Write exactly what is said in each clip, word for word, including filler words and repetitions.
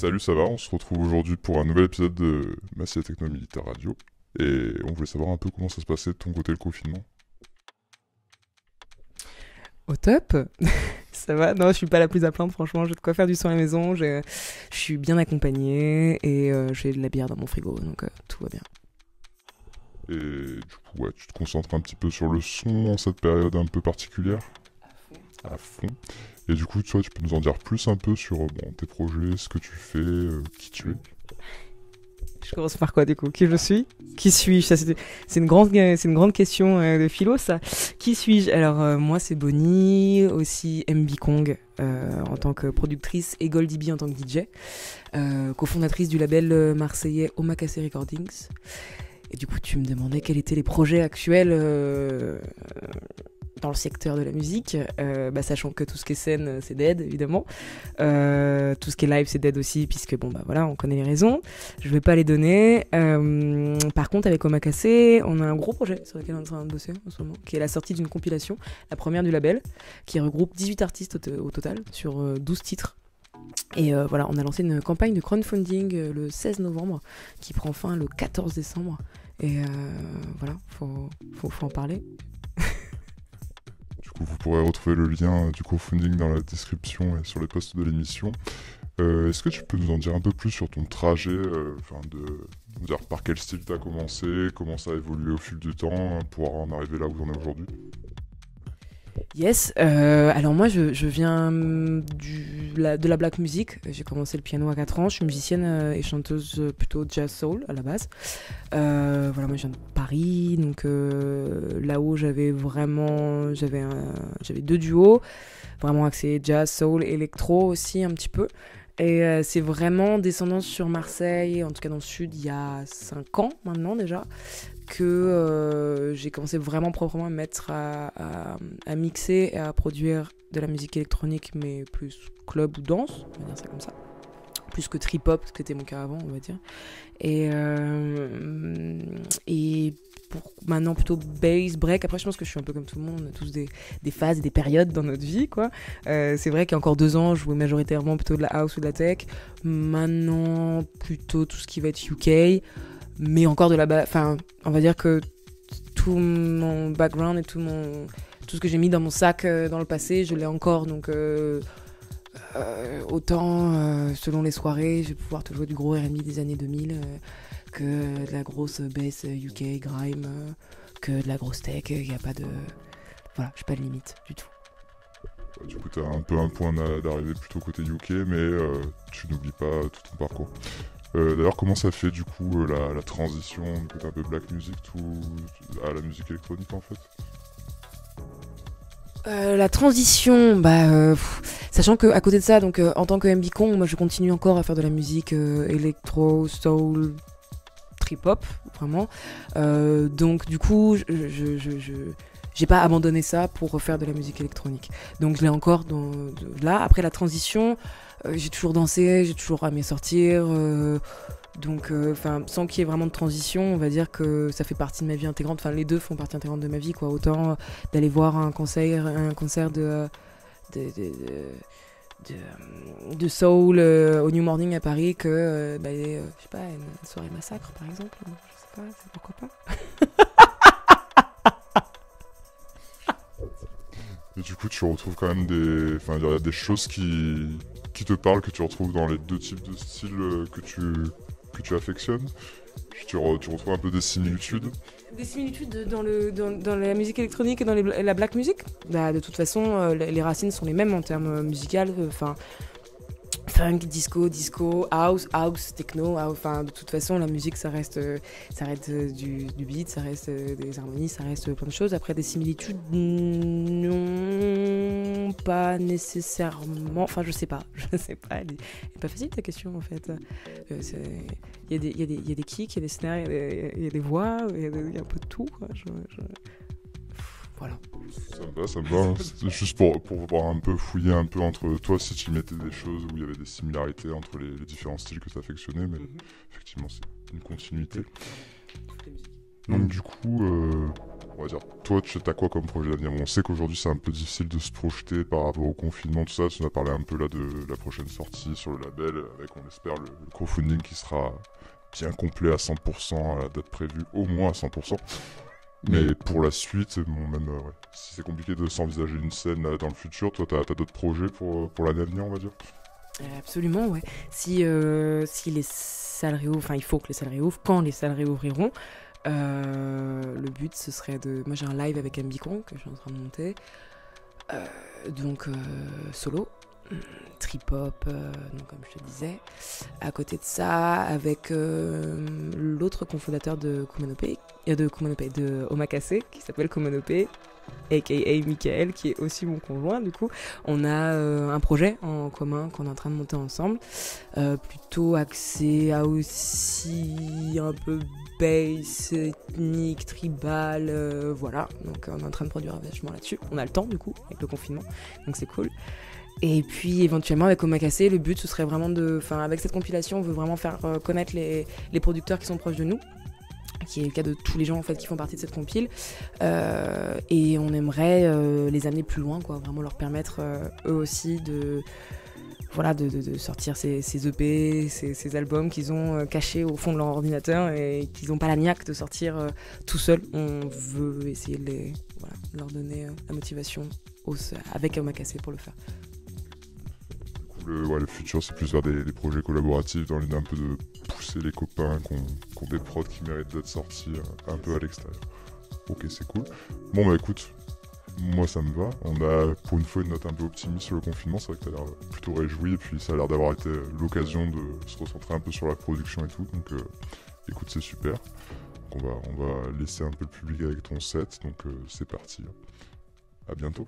Salut, ça va? On se retrouve aujourd'hui pour un nouvel épisode de Massy et Techno Militaire Radio. Et on voulait savoir un peu comment ça se passait de ton côté le confinement. Au top. Ça va. Non, je suis pas la plus à plaindre, franchement. J'ai de quoi faire du son à la maison. j'ai- Je suis bien accompagnée et euh, j'ai de la bière dans mon frigo, donc euh, tout va bien. Et du coup, ouais, tu te concentres un petit peu sur le son en cette période un peu particulière. À fond. Et du coup, toi, tu peux nous en dire plus un peu sur euh, bon, tes projets, ce que tu fais, euh, qui tu es. Je commence par quoi, du coup? Qui je suis? Qui suis-je? Ça, c'est c'est une grande, c'est une grande question euh, de philo, ça. Qui suis-je? Alors, euh, moi, c'est Bonnie, aussi M B Kong euh, en tant que productrice et Goldie B en tant que D J, euh, cofondatrice du label euh, marseillais Omakase Recordings. Et du coup, tu me demandais quels étaient les projets actuels euh, dans le secteur de la musique, euh, bah, sachant que tout ce qui est scène, euh, c'est dead, évidemment. Euh, tout ce qui est live, c'est dead aussi, puisque, bon, bah voilà, on connaît les raisons. Je vais pas les donner. Euh, par contre, avec Omakase, on a un gros projet sur lequel on est en train de bosser en ce moment, qui est la sortie d'une compilation, la première du label, qui regroupe dix-huit artistes au, t- au total, sur euh, douze titres. Et euh, voilà, on a lancé une campagne de crowdfunding euh, le seize novembre, qui prend fin le quatorze décembre. Et euh, voilà, faut, faut, faut en parler. Du coup, vous pourrez retrouver le lien euh, du crowdfunding dans la description et sur les posts de l'émission. Euh, Est-ce que tu peux nous en dire un peu plus sur ton trajet, euh, enfin de nous dire par quel style tu as commencé, comment ça a évolué au fil du temps hein, pour en arriver là où on est aujourd'hui? Yes, euh, alors moi je, je viens du, la, de la black music. J'ai commencé le piano à quatre ans. Je suis musicienne euh, et chanteuse euh, plutôt jazz soul à la base. Euh, voilà, moi je viens de Paris, donc euh, là-haut j'avais vraiment, j'avais, un- j'avais deux duos, vraiment axés jazz, soul, électro aussi un petit peu. Et euh, c'est vraiment descendance sur Marseille, en tout cas dans le sud, il y a cinq ans maintenant déjà, que euh, j'ai commencé vraiment proprement à me mettre à, à, à mixer et à produire de la musique électronique, mais plus club ou danse, on va dire ça comme ça. Plus que trip-hop, ce qui était mon cas avant, on va dire. Et, euh, et pour maintenant plutôt bass, break. Après, je pense que je suis un peu comme tout le monde, on a tous des, des phases et des périodes dans notre vie, quoi. Euh, c'est vrai qu'il y a encore deux ans, je jouais majoritairement plutôt de la house ou de la tech. Maintenant, plutôt tout ce qui va être U K, mais encore de la... Ba- enfin, on va dire que tout mon background et tout, mon, tout ce que j'ai mis dans mon sac euh, dans le passé, je l'ai encore, donc... Euh, euh, autant euh, selon les soirées, je vais pouvoir te jouer du gros R and B des années deux mille euh, que de la grosse bass U K grime, euh, que de la grosse tech. Il n'y a pas de, voilà, j'ai pas de limite du tout. Bah, du coup, tu as un peu un point d'a- d'arrivée plutôt côté U K, mais euh, tu n'oublies pas euh, tout ton parcours. Euh, D'ailleurs, comment ça fait du coup euh, la, la transition du côté un peu black music tout, à la musique électronique en fait? Euh, la transition, bah, euh, pff, sachant que à côté de ça, donc euh, en tant que M B Con, moi je continue encore à faire de la musique euh, électro, soul, trip hop, vraiment. Euh, donc du coup, je, je, je, je- j'ai pas abandonné ça pour refaire de la musique électronique. Donc je l'ai encore dans, de- là. Après la transition, euh, j'ai toujours dansé, j'ai toujours aimé sortir. euh, donc, enfin, sans qu'il y ait vraiment de transition, on va dire que ça fait partie de ma vie intégrante. Enfin, les deux font partie intégrante de ma vie, quoi. Autant euh, d'aller voir un concert, un concert de, de, de, de, de- de soul euh, au New Morning à Paris que, euh, bah, euh, je sais pas, une soirée massacre, par exemple. Je sais pas, c'est pourquoi pas. Et du coup, tu retrouves quand même des, enfin, il y a des choses qui, qui te parlent que tu retrouves dans les deux types de styles euh, que tu, que tu affectionnes. Tu, re- tu retrouves un peu des similitudes. Des similitudes dans, le, dans, dans la musique électronique et dans les, la black music. Bah, de toute façon, euh, les les racines sont les mêmes en termes euh, musicaux. Enfin, funk, disco, disco, house, house, techno. house. Enfin, de toute façon, la musique, ça reste, euh, ça reste euh, du, du beat, ça reste euh, des harmonies, ça reste euh, plein de choses. Après, des similitudes, non, pas nécessairement. Enfin, je sais pas, je sais pas. Elle est, elle est pas facile ta question en fait. Euh, c'est- Il y, a des- il y, a des- il y a des kicks, il y a des snares, il y a des, il y a des voix, il y, a des- il y a un peu de tout, quoi. Je- je- Voilà. Ça me va, ça me va. Hein. C'était juste pour, pour voir un peu, fouiller un peu entre toi si tu mettais des choses où il y avait des similarités entre les, les différents styles que tu affectionnais, mais effectivement, c'est une continuité. Donc, du coup, euh, on va dire, toi, tu as quoi comme projet d'avenir? Bon, on sait qu'aujourd'hui, c'est un peu difficile de se projeter par rapport au confinement, tout ça. Tu nous as parlé un peu là de la prochaine sortie sur le label, avec, on espère, le, le crowdfunding qui sera bien complet à cent pour cent à la date prévue, au moins à cent pour cent. Mais Mais pour la suite, bon, même euh, ouais, si c'est compliqué de s'envisager une scène euh, dans le futur, toi, t'as as, d'autres projets pour, pour l'année à venir, on va dire? Euh, Absolument, ouais. Si, euh, si les salles réouvrent, enfin, il faut que les salles réouvrent, quand les salles réouvriront, euh, le but, ce serait de... Moi, j'ai un live avec Ambicon que je suis en train de monter. Euh, donc, euh, solo, trip-hop, euh, donc, comme je te disais. À côté de ça, avec euh, l'autre cofondateur de Kumanopé, euh, de Kumanopé, de Omakase, qui s'appelle Kumanopé, aka Michael, qui est aussi mon conjoint. Du coup, on a euh, un projet en commun qu'on est en train de monter ensemble, euh, plutôt axé à aussi un peu bass, ethnique, tribal, euh, voilà. Donc on est en train de produire vachement là-dessus. On a le temps du coup avec le confinement, donc c'est cool. Et puis éventuellement avec Omakase, le but ce serait vraiment de, enfin avec cette compilation, on veut vraiment faire euh, connaître les, les producteurs qui sont proches de nous, qui est le cas de tous les gens en fait qui font partie de cette compile, euh, et on aimerait euh, les amener plus loin, quoi, vraiment leur permettre euh, eux aussi de voilà de, de, de sortir ces, ces E P, ces, ces albums qu'ils ont euh, cachés au fond de leur ordinateur et qu'ils n'ont pas la niaque de sortir euh, tout seuls. On veut essayer de les, voilà, de leur donner euh, la motivation au, avec Omakase pour le faire. Le, ouais, le futur, c'est plus vers des, des projets collaboratifs, dans l'idée un peu de pousser les copains qui ont, qui ont des prods qui méritent d'être sortis euh, un peu à l'extérieur. Ok, c'est cool. Bon, bah écoute, moi ça me va. On a pour une fois une note un peu optimiste sur le confinement. C'est vrai que t'as l'air plutôt réjoui, et puis ça a l'air d'avoir été l'occasion de se recentrer un peu sur la production et tout. Donc euh, écoute, c'est super. Donc, on va, on va laisser un peu le public avec ton set. Donc euh, c'est parti. À bientôt.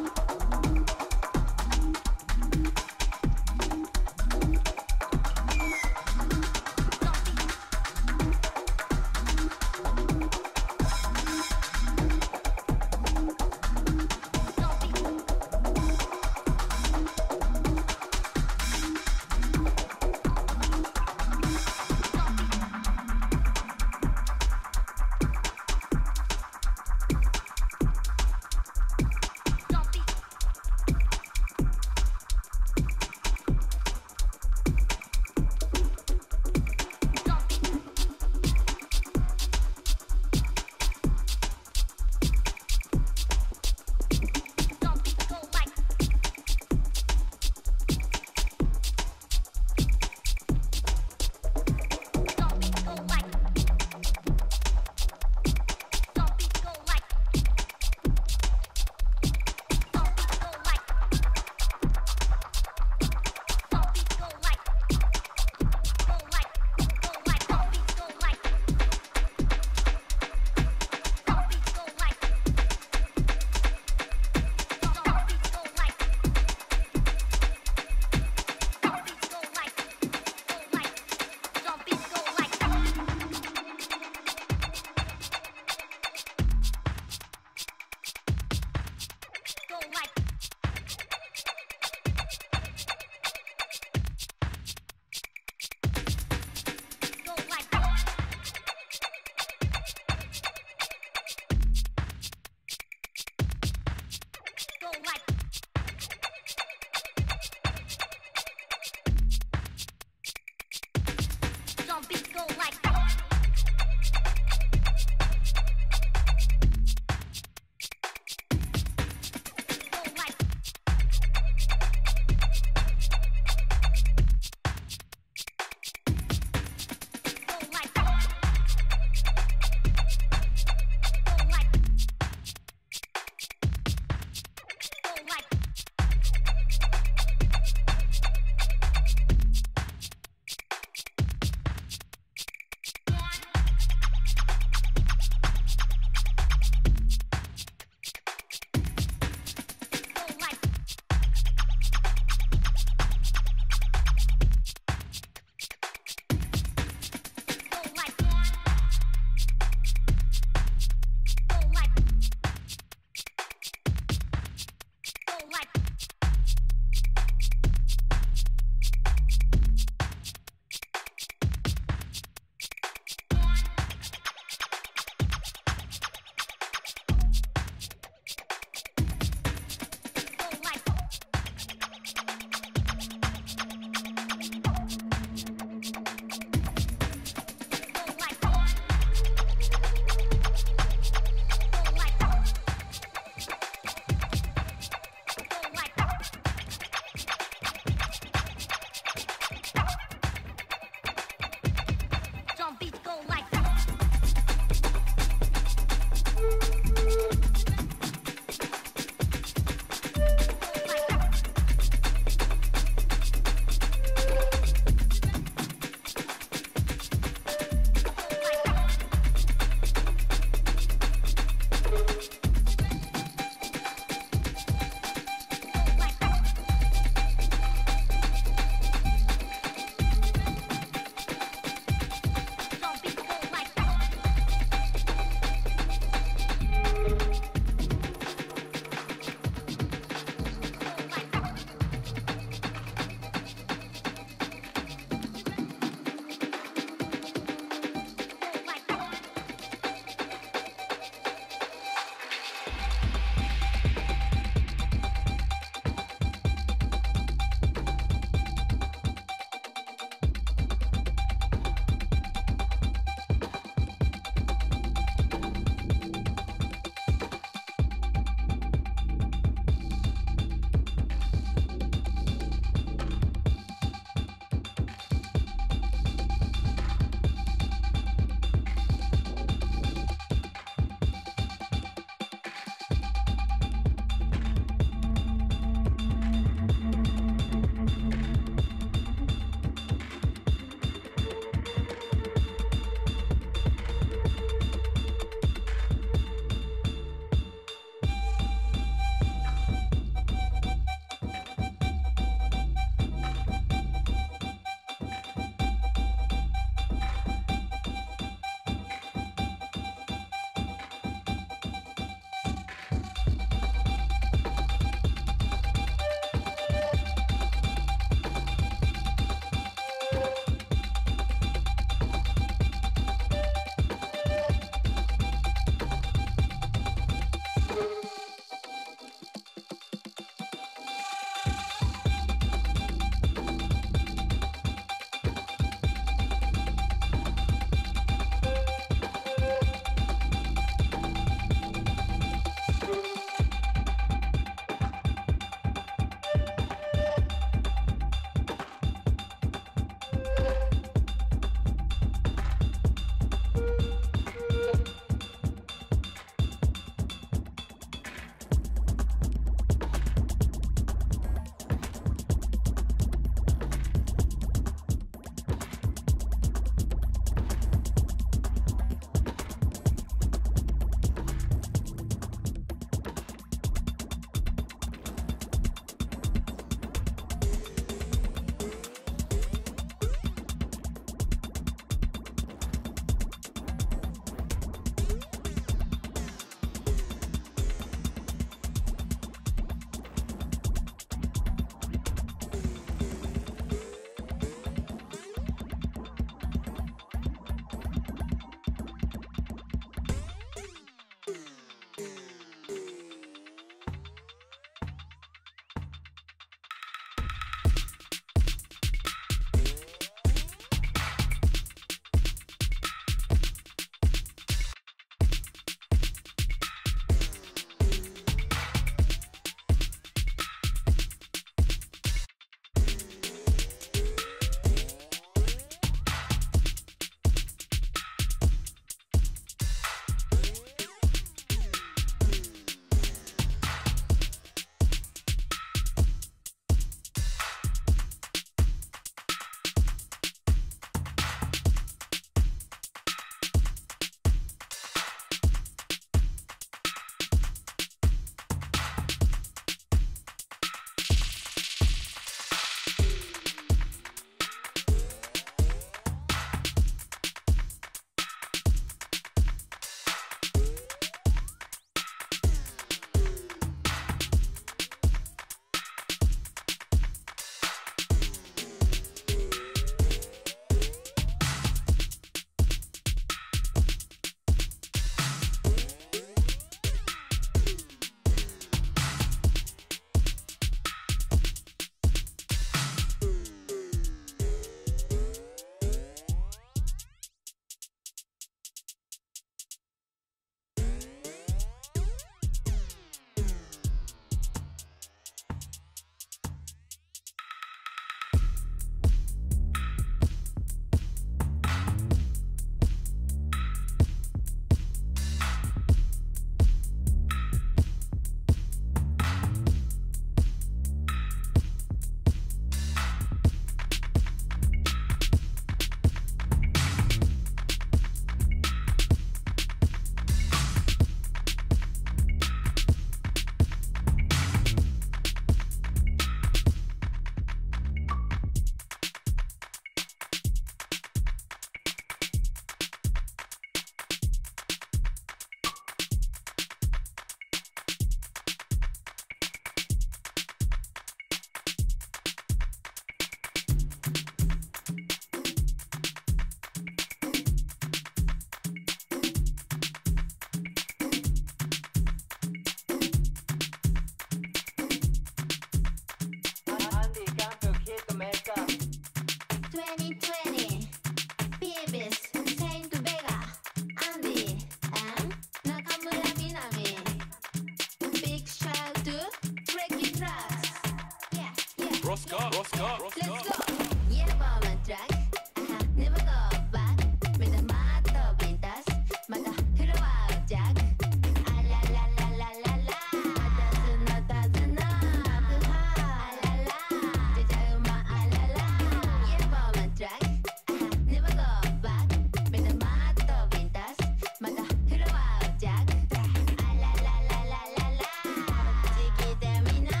Roscoe, Roscoe, Roscoe. Let's go. Yeah, bomb and track. Uh-huh. Never go back. With the mato pintas. Mata hero jack. Ah la la la la la la. Mata suna ta suna. Ah la la. Jaja uma ah la la. Yeah, bomb and track. Uh-huh. Never go back. With the mato pintas. Mata hero jack. Ah la la la la la la. Chiquita mina.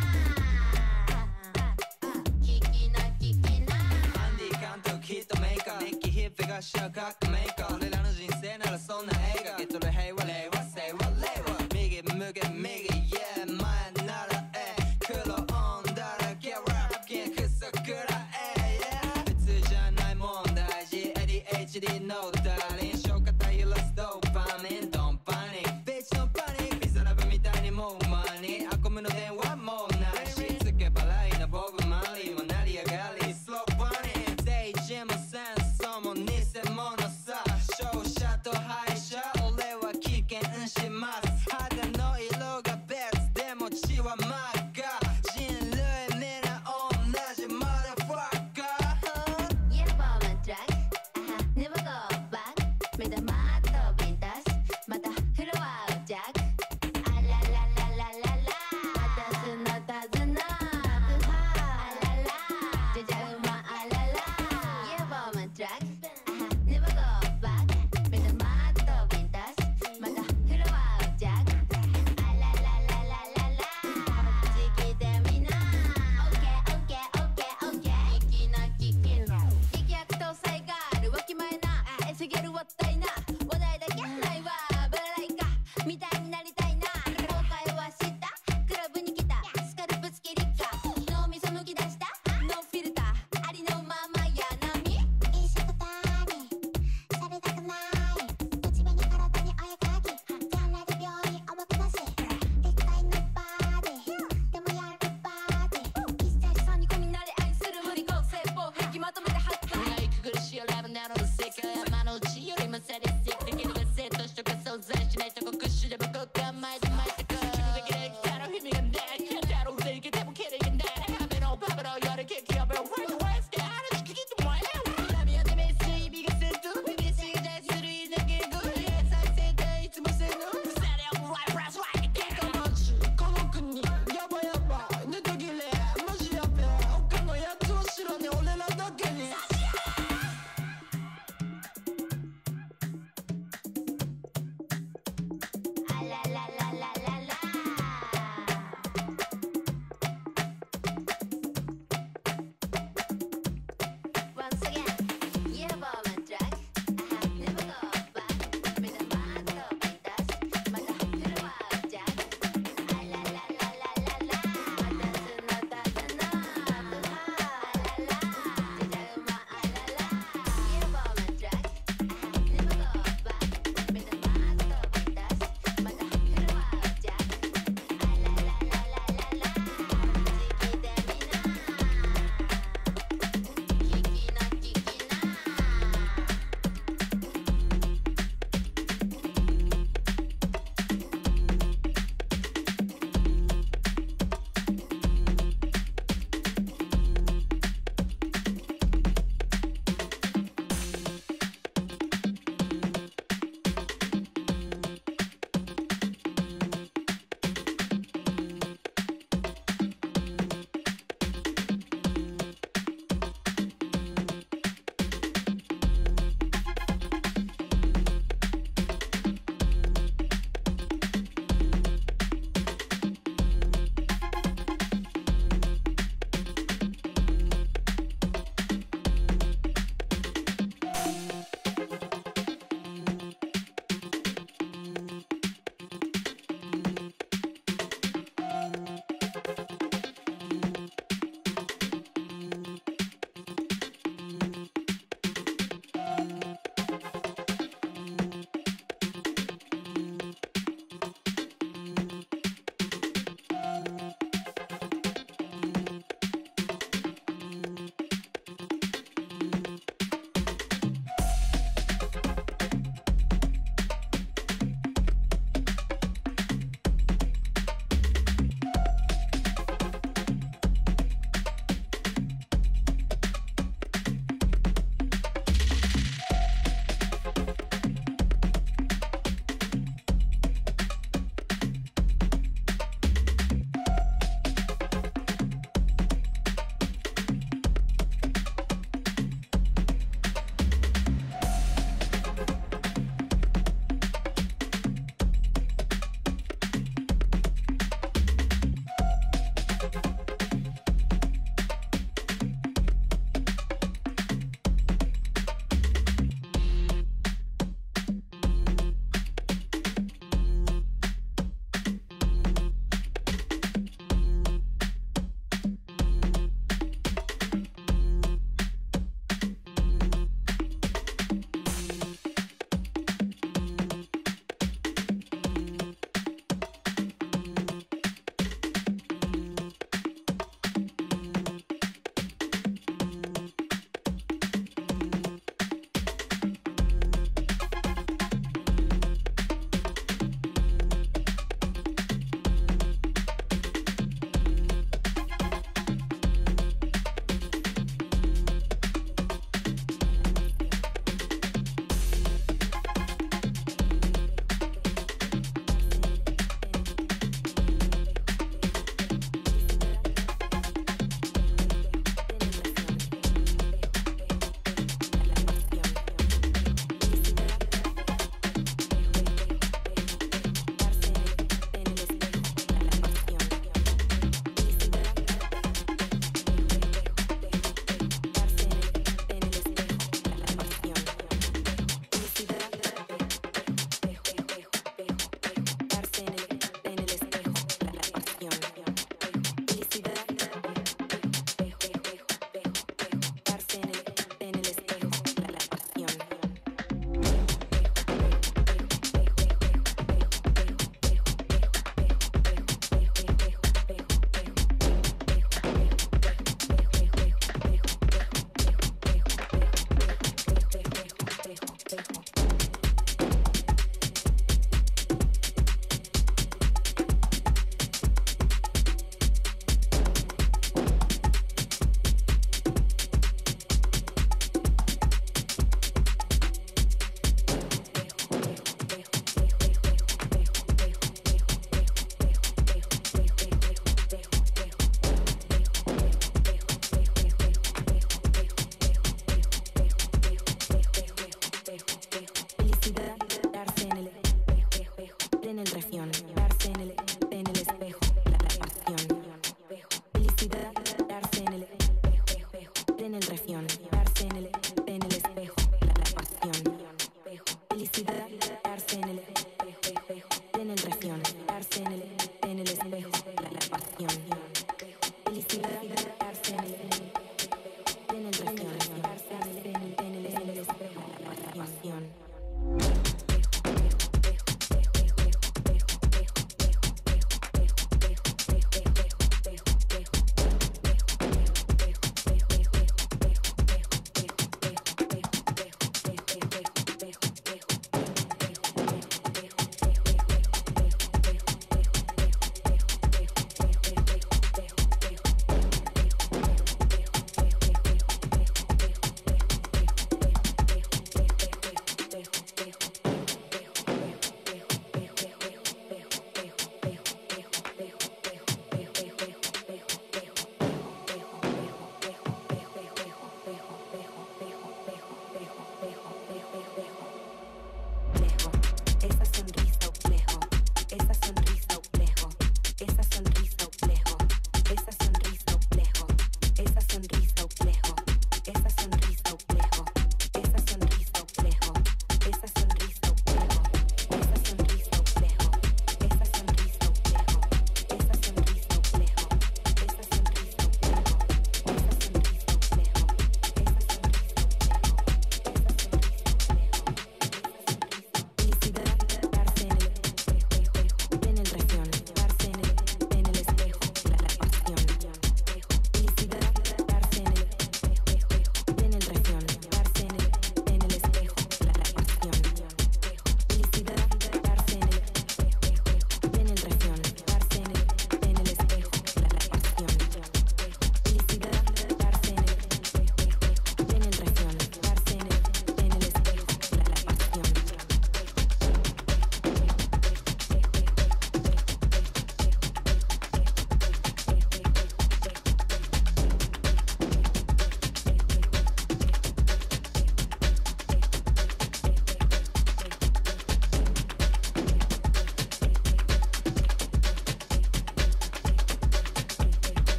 Andy 監督ヒットメーカーデッキヒップがし合う革命家俺らの人生ならそんな映画ゲットで平和令和性は令和右向け右 Yeah 前ならえ黒オンだらけラップゲンクソくらえ Yeah 普通じゃない問題児 エーディーエイチディー のダリン消化体揺らすドーパミンドンパニックビッチのパニックビザラブみたいにもうマニアコムの電話もうないしつけ払いなボブマリーも成り上がりスローパニックデイジもセンスも偽物さ勝者と敗者俺は危険します肌の色が別でも血は真っ赤人類皆同じマダファッカー Yeah, bomb and track. Uh-huh. Never go back.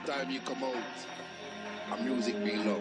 time you come out, a music we love.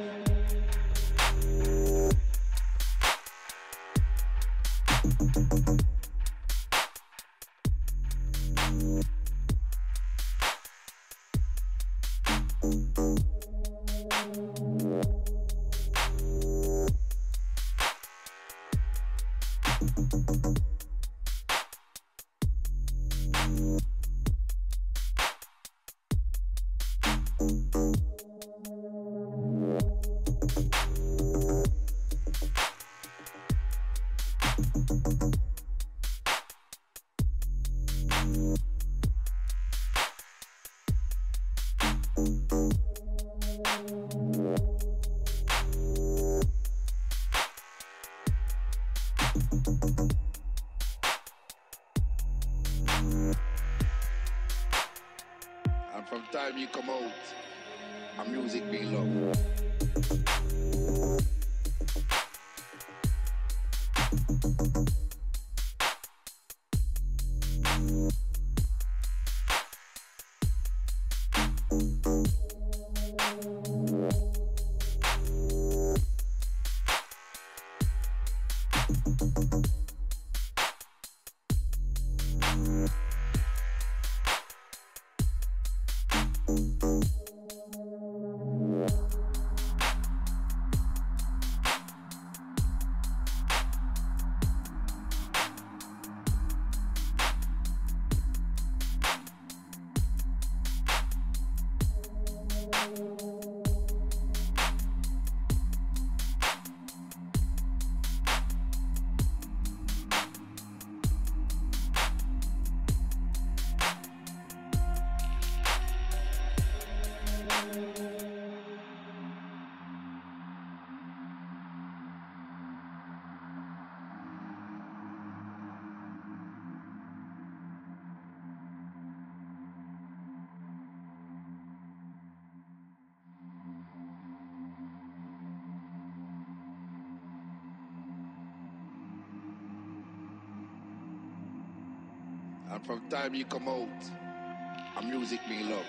And from time you come out, a music we love. And from time you come out, a music we love.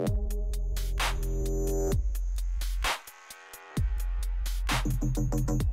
Thank you.